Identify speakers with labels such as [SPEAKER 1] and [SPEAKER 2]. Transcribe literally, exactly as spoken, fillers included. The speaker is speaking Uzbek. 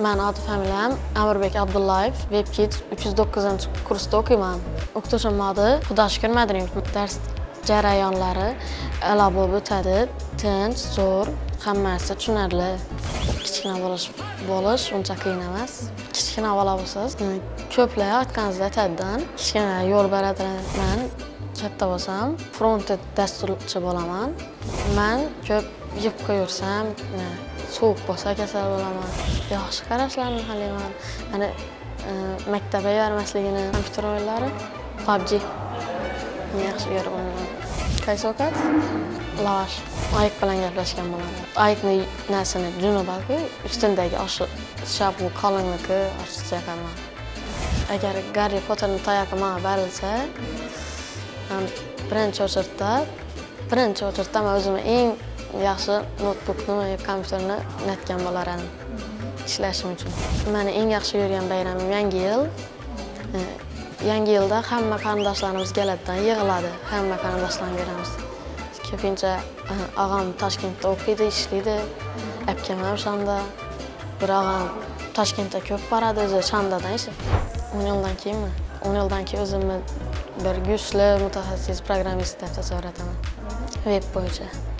[SPEAKER 1] Men adı familiyam Amirbek Abdullayev, WebKit uch yuz to'qqizinchi kursda o'qiyman. O'qituvchim adı Xudo shukr Madaniyat. Dars jarayonlari a'lo bo'lib o'tadi, tinch, zo'r, hammasi tushunarli. Kichkina bo'lish bo'lish uncha qiyin emas. Kichkina bola bo'lsangiz, ko'plar aytganingizda aytadidan, kichkina yo'l beradiman. Katta bo'lsam, front-end dasturchi bo'laman. Men ko'p yeb qo'yaversam, sovuq bo'lsa kasal bo'laman. Yaxshi qarashlarni xohlayman. Ana maktabga yubormasligini, kompyuter o'yinlari, P U B G yaxshi ko'raman. Qaysi ovqat? Lavash. Ayiq bilan gaplashgan bo'laman. Ayiqning narsani juni balki ustundagi oshi shabu qalinligi oshcha qilman. Agar Garri Potterning tayog'i menga berilsa, men birinchi o'chirda, birinchi o'chirda men o'zimga eng yaxshi notebookni va kompyuterni o'rnatgan bo'lar edim ishlashim uchun. Meni eng yaxshi ko'rgan bayramim Yangi yil. Yangi yilda hamma qarindoshlarimiz keladidan yig'iladi. Hamma qarindoshlarni ko'ramiz. Ko'pincha og'am Toshkentda o'qiydi, ishlaydi. Akam ham Shanda. Bir og'am Toshkentda ko'p boradi, o'zi Shandadan ishi. o'n yildan keyinmi? o'n yildan keyin o'zimni bir kuchli mutaxassis programmist deb tasavvur etaman. Web bo'yicha.